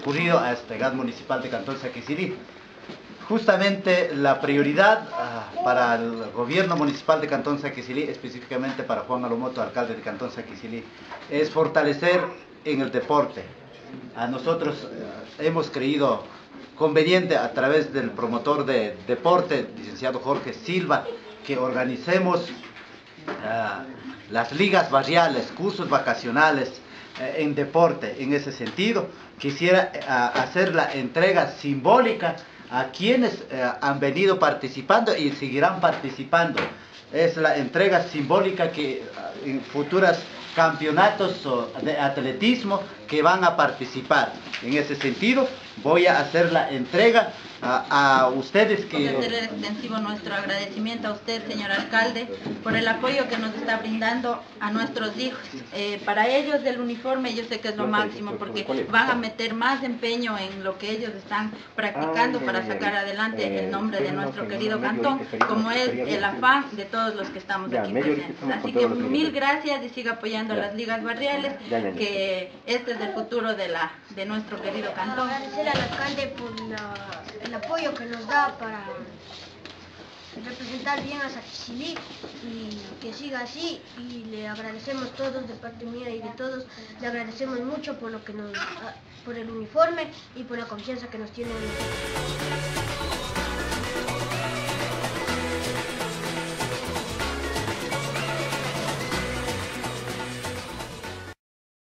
concurrido a este GAD municipal de Cantón Saquicilí. Justamente la prioridad para el gobierno municipal de Cantón Saquicilí, específicamente para Juan Alomoto, alcalde de Cantón Saquicilí, es fortalecer en el deporte. A nosotros hemos creído conveniente, a través del promotor de deporte, licenciado Jorge Silva, que organicemos las ligas barriales, cursos vacacionales en deporte. En ese sentido, quisiera hacer la entrega simbólica a quienes han venido participando y seguirán participando. Es la entrega simbólica que en futuros campeonatos de atletismo que van a participar. En ese sentido, voy a hacer la entrega a ustedes que... Hacer extensivo nuestro agradecimiento a usted, señor alcalde, por el apoyo que nos está brindando a nuestros hijos. Para ellos el uniforme yo sé que es lo máximo, porque van a meter más empeño en lo que ellos están practicando para sacar adelante el nombre de nuestro querido cantón, como es el afán de todos los que estamos aquí presentes. Así que mil gracias y siga apoyando a las ligas barriales, que este es el futuro de nuestro querido cantón. Agradecer al alcalde por el apoyo que nos da para representar bien a Saquicilí, y que siga así, y le agradecemos todos de parte mía y de todos, le agradecemos mucho por lo que por el uniforme y por la confianza que nos tiene en nosotros.